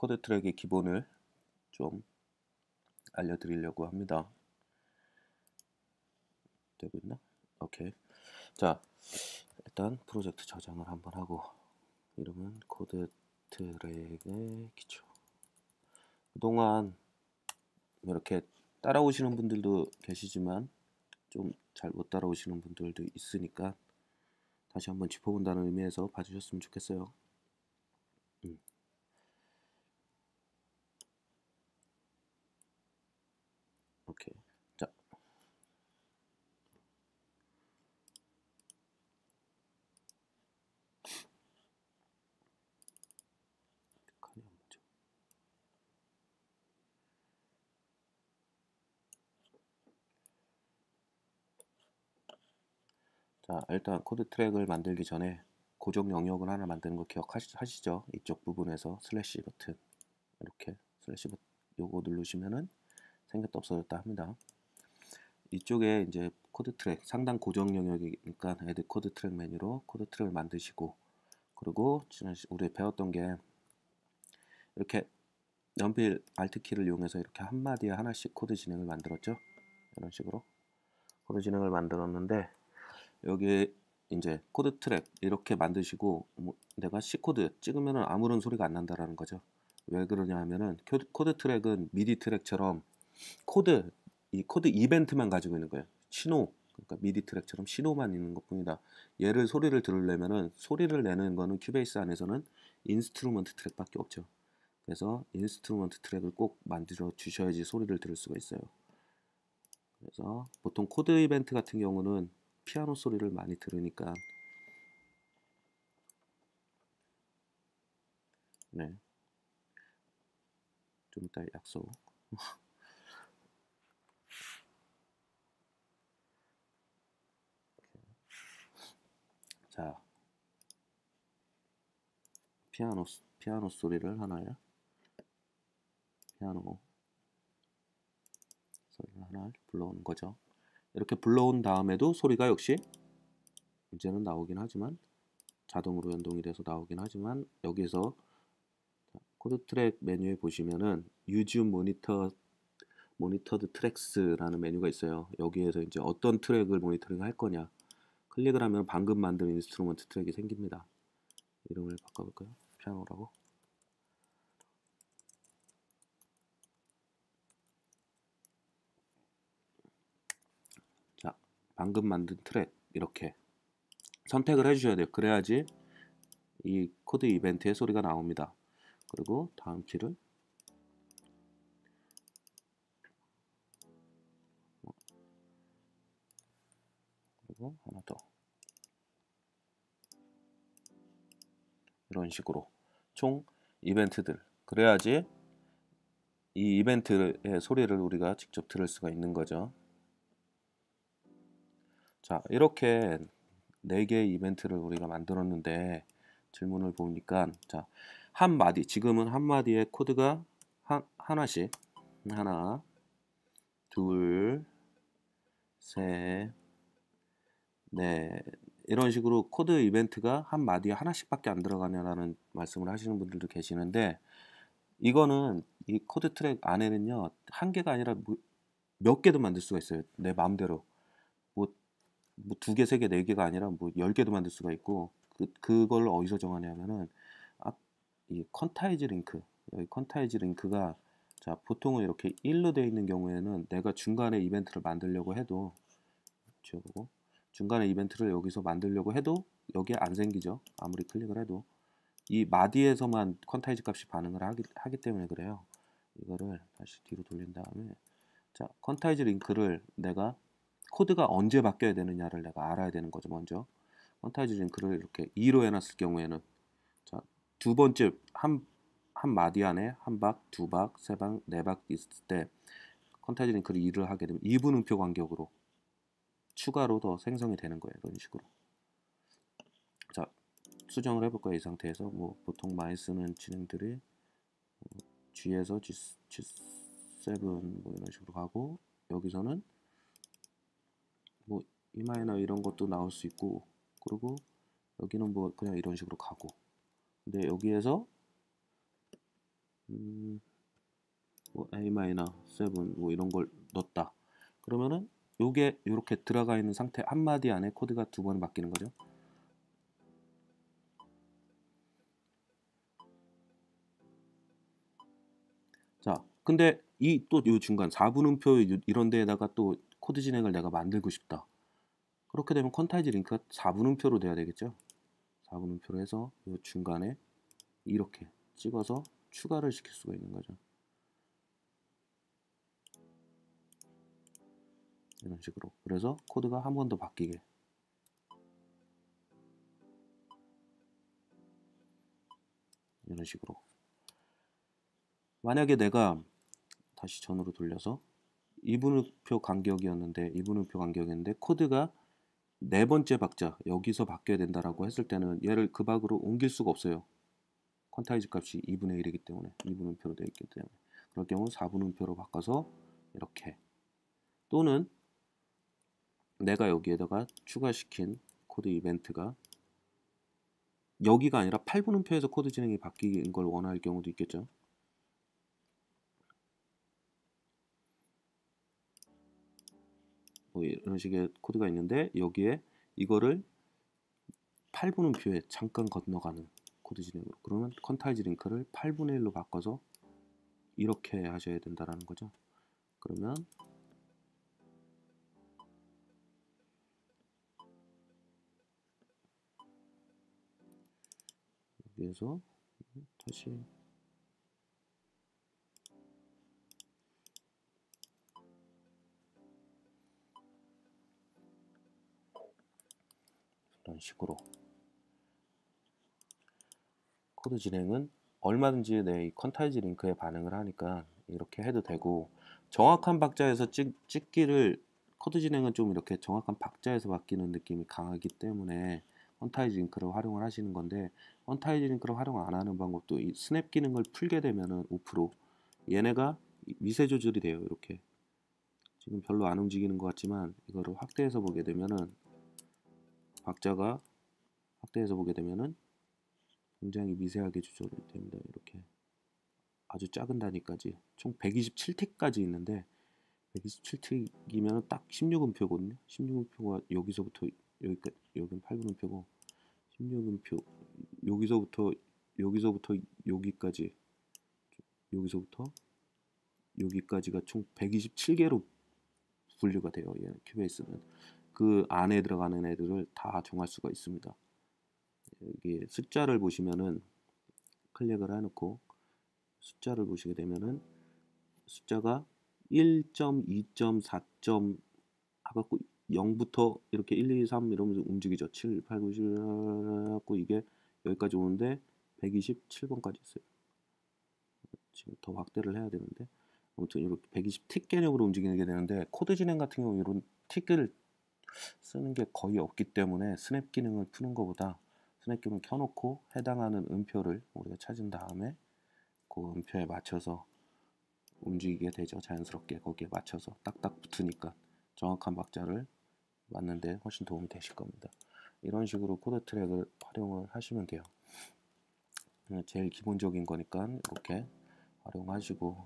코드 트랙의 기본을 좀 알려드리려고 합니다. 되고 있나? 오케이. 자, 일단 프로젝트 저장을 한번 하고, 이름은 코드 트랙의 기초. 그동안 이렇게 따라오시는 분들도 계시지만 좀 잘 못 따라오시는 분들도 있으니까 다시 한번 짚어본다는 의미에서 봐주셨으면 좋겠어요. 오케이. 자, 자, 일단 코드 트랙을 만들기 전에 고정 영역을 하나 만드는 거 기억하시죠? 이쪽 부분에서 슬래시 버튼 이렇게 슬래시 버튼 요거 누르시면은 생겼다 없어졌다 합니다. 이쪽에 이제 코드 트랙 상단 고정 영역이니까 애드 코드 트랙 메뉴로 코드 트랙을 만드시고, 그리고 지난 우리 배웠던 게 이렇게 연필 알트 키를 이용해서 이렇게 한마디에 하나씩 코드 진행을 만들었죠. 이런 식으로 코드 진행을 만들었는데, 여기 이제 코드 트랙 이렇게 만드시고 내가 C 코드 찍으면 아무런 소리가 안 난다라는 거죠. 왜 그러냐 하면은 코드 트랙은 미디 트랙처럼 이 코드 이벤트만 가지고 있는 거예요. 신호, 그러니까 미디 트랙처럼 신호만 있는 것뿐이다. 얘를 소리를 들으려면은 소리를 내는 거는 큐베이스 안에서는 인스트루먼트 트랙밖에 없죠. 그래서 인스트루먼트 트랙을 꼭 만들어 주셔야지 소리를 들을 수가 있어요. 그래서 보통 코드 이벤트 같은 경우는 피아노 소리를 많이 들으니까, 네, 좀 이따 약속. 자, 피아노 소리를 하나요? 피아노 소리를 하나 불러오는 거죠. 이렇게 불러온 다음에도 소리가 역시 이제는 나오긴 하지만 자동으로 연동이 돼서 나오긴 하지만, 여기서 코드 트랙 메뉴에 보시면은 Use Monitored Tracks라는 메뉴가 있어요. 여기에서 이제 어떤 트랙을 모니터링 할 거냐 클릭을 하면 방금 만든 인스트루먼트 트랙이 생깁니다. 이름을 바꿔볼까요? 피아노라고. 자, 방금 만든 트랙 이렇게 선택을 해주셔야 돼요. 그래야지 이 코드 이벤트의 소리가 나옵니다. 그리고 다음 키를 그리고 하나 더, 이런 식으로 총 이벤트들, 그래야지 이 이벤트의 소리를 우리가 직접 들을 수가 있는 거죠. 자, 이렇게 4개의 이벤트를 우리가 만들었는데, 질문을 보니까 자, 한 마디, 지금은 한 마디의 코드가 하나씩, 하나, 둘, 셋, 넷, 이런 식으로 코드 이벤트가 한 마디에 하나씩밖에 안 들어가냐라는 말씀을 하시는 분들도 계시는데, 이거는 이 코드 트랙 안에는요, 한 개가 아니라 몇 개도 만들 수가 있어요. 내 마음대로. 뭐 2개, 3개, 4개가 아니라 뭐 10개도 만들 수가 있고, 그걸 어디서 정하냐면은 이 컨타이즈 링크, 여기 컨타이즈 링크가, 자, 보통은 이렇게 1로 되어 있는 경우에는 내가 중간에 이벤트를 만들려고 해도, 지워보고, 중간에 이벤트를 여기서 만들려고 해도 여기에 안 생기죠. 아무리 클릭을 해도 이 마디에서만 컨타이즈 값이 반응을 하기 때문에 그래요. 이거를 다시 뒤로 돌린 다음에, 자, 컨타이즈 링크를 내가 코드가 언제 바뀌어야 되느냐를 내가 알아야 되는 거죠. 먼저 컨타이즈 링크를 이렇게 2로 해놨을 경우에는, 자, 두 번째 한 마디 안에 한 박, 두 박, 세 박, 네 박 있을 때 컨타이즈 링크를 2를 하게 되면 2분음표 간격으로 추가로 더 생성이 되는 거예요. 이런 식으로. 자, 수정을 해볼 거예요. 이 상태에서 뭐 보통 많이 쓰는 진행들이 G에서 G7 뭐 이런 식으로 가고, 여기서는 뭐 E 마이너 이런 것도 나올 수 있고, 그리고 여기는 뭐 그냥 이런 식으로 가고, 근데 여기에서 뭐 A-7 뭐 이런 걸 넣었다. 그러면은 요게 이렇게 들어가 있는 상태 한마디 안에 코드가 두 번 바뀌는 거죠. 자, 근데 이 또 요 중간 4분음표 이런 데에다가 또 코드 진행을 내가 만들고 싶다. 그렇게 되면 퀀타이즈 링크가 4분음표로 돼야 되겠죠. 4분음표로 해서 요 중간에 이렇게 찍어서 추가를 시킬 수가 있는 거죠. 이런 식으로. 그래서 코드가 한 번 더 바뀌게. 이런 식으로. 만약에 내가 다시 전으로 돌려서 2분음표 간격이었는데 코드가 네 번째 박자 여기서 바뀌어야 된다라고 했을 때는 얘를 그 밖으로 옮길 수가 없어요. 퀀타이즈 값이 2분의 1이기 때문에 2분음표로 되어 있기 때문에 그럴 경우 4분음표로 바꿔서 이렇게 또는 내가 여기에다가 추가시킨 코드 이벤트가 여기가 아니라 8분음표에서 코드 진행이 바뀌는 걸 원할 경우도 있겠죠. 뭐 이런 식의 코드가 있는데 여기에 이거를 8분음표에 잠깐 건너가는 코드 진행으로 그러면 퀀타이즈 링크를 8분의 1로 바꿔서 이렇게 하셔야 된다라는 거죠. 그러면 여기에서 다시 이런 식으로 코드 진행은 얼마든지 내 이 퀀타이즈 링크에 반응을 하니까 이렇게 해도 되고 정확한 박자에서 찍기를 코드 진행은 좀 이렇게 정확한 박자에서 바뀌는 느낌이 강하기 때문에 퀀타이즈 링크를 활용을 하시는 건데 퀀타이즈 링크를 활용 안 하는 방법도 이 스냅 기능을 풀게 되면은 5% 얘네가 미세 조절이 돼요. 이렇게 지금 별로 안 움직이는 것 같지만 이거를 확대해서 보게 되면은 박자가 확대해서 보게 되면은 굉장히 미세하게 조절이 됩니다. 이렇게 아주 작은 단위까지 총 127틱까지 있는데 127틱이면 딱 16음표거든요. 16음표가 여기서부터 여기까지 여긴 8분음표고 16음표 여기서부터 여기까지 여기서부터 여기까지가 총 127개로 분류가 돼요. 얘 큐베이스는 그 안에 들어가는 애들을 다 정할 수가 있습니다. 여기 숫자를 보시면은 클릭을 해놓고 숫자를 보시게 되면은 숫자가 1점, 2점, 4점 해갖고 0부터 이렇게 1, 2, 3 이러면서 움직이죠. 7, 8, 9, 10 해갖고 이게 여기까지 오는데 127번까지 있어요. 지금 더 확대를 해야 되는데 아무튼 이렇게 120틱 개념으로 움직이게 되는데 코드 진행 같은 경우 이런 틱을 쓰는 게 거의 없기 때문에 스냅 기능을 푸는 것보다 스냅 기능을 켜놓고 해당하는 음표를 우리가 찾은 다음에 그 음표에 맞춰서 움직이게 되죠. 자연스럽게 거기에 맞춰서 딱딱 붙으니까 정확한 박자를 맞는데 훨씬 도움이 되실 겁니다. 이런 식으로 코드 트랙을 활용을 하시면 돼요. 제일 기본적인 거니까 이렇게 활용하시고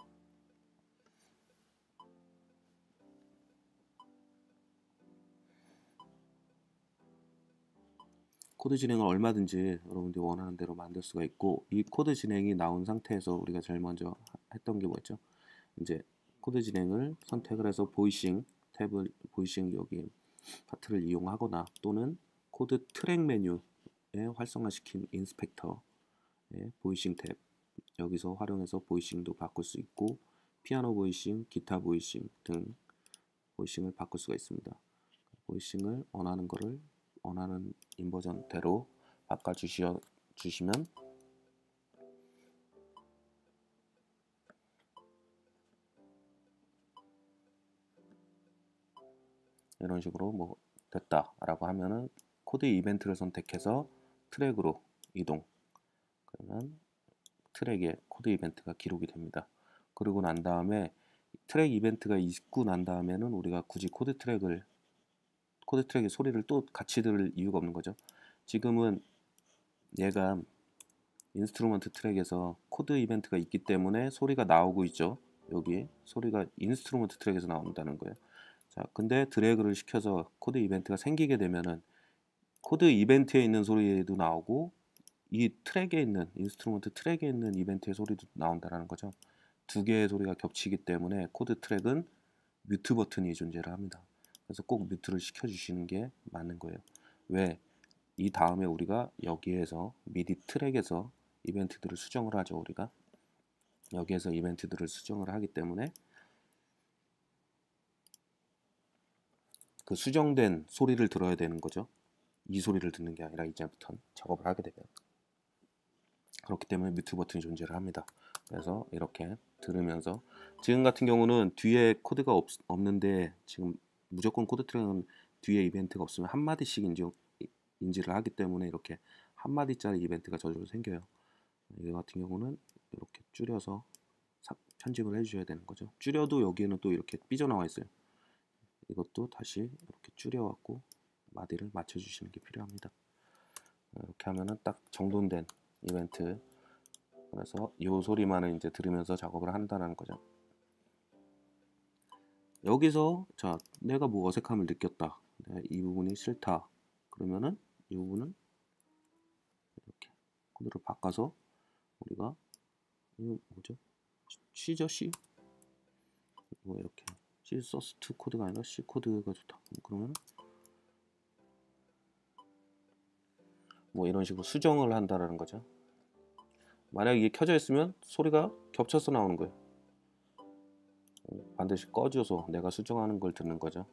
코드 진행을 얼마든지 여러분들이 원하는 대로 만들 수가 있고 이 코드 진행이 나온 상태에서 우리가 제일 먼저 했던 게 뭐였죠? 이제 코드 진행을 선택을 해서 보이싱 탭을 보이싱 여기 파트를 이용하거나 또는 코드 트랙 메뉴에 활성화시킨 인스펙터의 보이싱 탭 여기서 활용해서 보이싱도 바꿀 수 있고 피아노 보이싱, 기타 보이싱 등 보이싱을 바꿀 수가 있습니다. 보이싱을 원하는 거를 원하는 인버전대로 바꿔주시면 이런 식으로 뭐 됐다라고 하면은 코드 이벤트를 선택해서 트랙으로 이동 그러면 트랙에 코드 이벤트가 기록이 됩니다. 그리고 난 다음에 트랙 이벤트가 있고 난 다음에는 우리가 굳이 코드 트랙의 소리를 또 같이 들을 이유가 없는 거죠. 지금은 얘가 인스트루먼트 트랙에서 코드 이벤트가 있기 때문에 소리가 나오고 있죠. 여기 소리가 인스트루먼트 트랙에서 나온다는 거예요. 자, 근데 드래그를 시켜서 코드 이벤트가 생기게 되면은 코드 이벤트에 있는 소리도 나오고 이 트랙에 있는 인스트루먼트 트랙에 있는 이벤트의 소리도 나온다는 거죠. 두 개의 소리가 겹치기 때문에 코드 트랙은 뮤트 버튼이 존재를 합니다. 그래서 꼭 뮤트를 시켜주시는 게 맞는 거예요. 왜? 이 다음에 우리가 여기에서 미디 트랙에서 이벤트들을 수정을 하죠. 우리가 여기에서 이벤트들을 수정을 하기 때문에 그 수정된 소리를 들어야 되는 거죠. 이 소리를 듣는 게 아니라 이제부터 작업을 하게 되면 그렇기 때문에 뮤트 버튼이 존재를 합니다. 그래서 이렇게 들으면서 지금 같은 경우는 뒤에 코드가 없는데 지금 무조건 코드 트랙은 뒤에 이벤트가 없으면 한 마디씩 인지를 하기 때문에 이렇게 한 마디짜리 이벤트가 저절로 생겨요. 이 같은 경우는 이렇게 줄여서 편집을 해주셔야 되는 거죠. 줄여도 여기에는 또 이렇게 삐져나와 있어요. 이것도 다시 이렇게 줄여갖고 마디를 맞춰주시는 게 필요합니다. 이렇게 하면은 딱 정돈된 이벤트. 그래서 이 소리만을 이제 들으면서 작업을 한다는 거죠. 여기서 자 내가 뭐 어색함을 느꼈다. 이 부분이 싫다. 그러면은 이 부분은 이렇게 코드를 바꿔서 우리가 이거 뭐죠? C죠 C? 이거 이렇게 C 소스 2 코드가 아니라 C 코드가 좋다. 그러면 뭐 이런 식으로 수정을 한다라는 거죠. 만약 이게 켜져 있으면 소리가 겹쳐서 나오는 거예요. 반드시 꺼줘서 내가 수정하는 걸 듣는 거죠.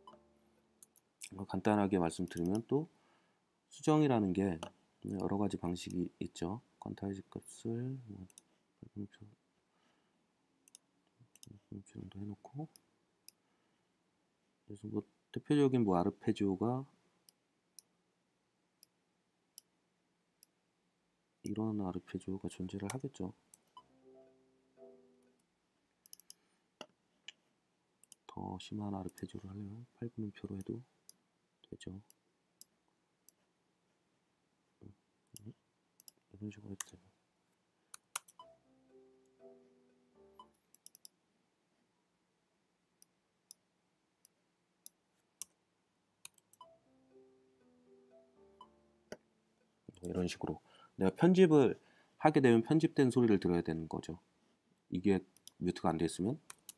간단하게 말씀드리면 또 수정이라는 게 여러 가지 방식이 있죠. 퀀타이즈 값을 정도 해놓고 그래서 뭐 대표적인 뭐 아르페지오가 이런 아르페지오가 존재를 하겠죠. 더 심한 아르페지오를 하려면 8분음표로 해도 되죠. 이런 식으로 해도 돼요. 이런 식으로 내가 편집을 하게 되면 편집된 소리를 들어야 되는 거죠. 이게 뮤트가 안 돼 있으면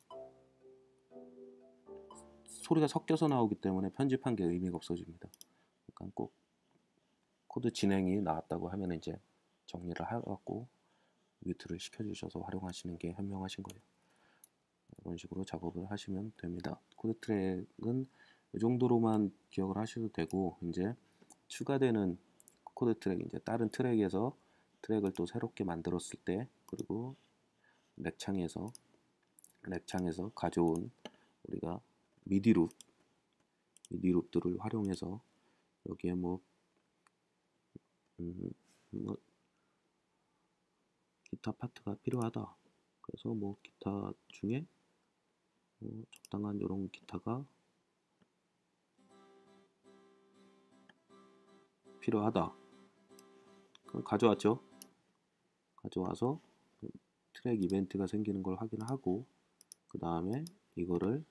소리가 섞여서 나오기 때문에 편집한 게 의미가 없어집니다. 그러니까 꼭 코드 진행이 나왔다고 하면 이제 정리를 해갖고 뮤트를 시켜주셔서 활용하시는 게 현명하신 거예요. 이런 식으로 작업을 하시면 됩니다. 코드 트랙은 이 정도로만 기억을 하셔도 되고 이제 추가되는 코드 트랙 이제 다른 트랙에서 트랙을 또 새롭게 만들었을 때 그리고 렉창에서 가져온 우리가 미디 룹들을 활용해서 여기에 뭐 기타 파트가 필요하다. 그래서 뭐 기타 중에 적당한 이런 기타가 필요하다. 그럼 가져왔죠. 가져와서 트랙 이벤트가 생기는 걸 확인하고 그 다음에 이거를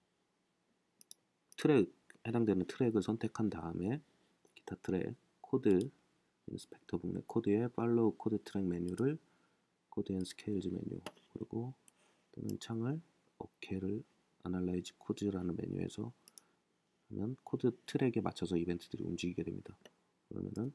해당되는 트랙을 선택한 다음에 기타 트랙 코드 인스펙터 부분의 코드에 팔로우 코드 트랙 메뉴를 코드 앤 스케일즈 메뉴 그리고 또는 창을 OK를 아날라이즈 코드라는 메뉴에서 하면 코드 트랙에 맞춰서 이벤트들이 움직이게 됩니다. 그러면은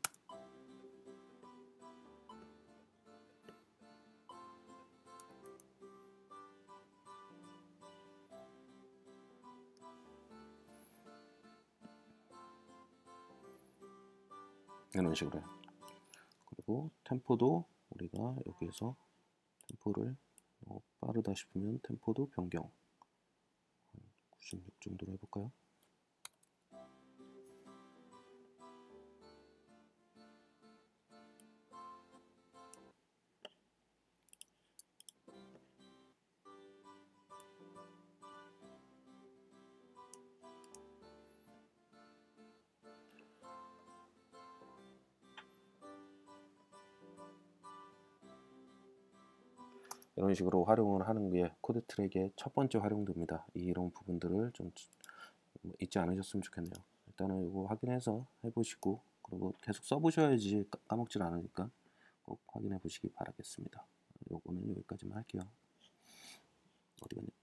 이런 식으로 해요. 그리고 템포도 우리가 여기에서 템포를 빠르다 싶으면 템포도 변경 96 정도로 해볼까요? 이런 식으로 활용을 하는 게 코드 트랙의 첫 번째 활용도입니다. 이런 부분들을 좀 잊지 않으셨으면 좋겠네요. 일단은 이거 확인해서 해보시고 그리고 계속 써보셔야지 까먹질 않으니까 꼭 확인해 보시기 바라겠습니다. 요거는 여기까지만 할게요. 어디 갔냐?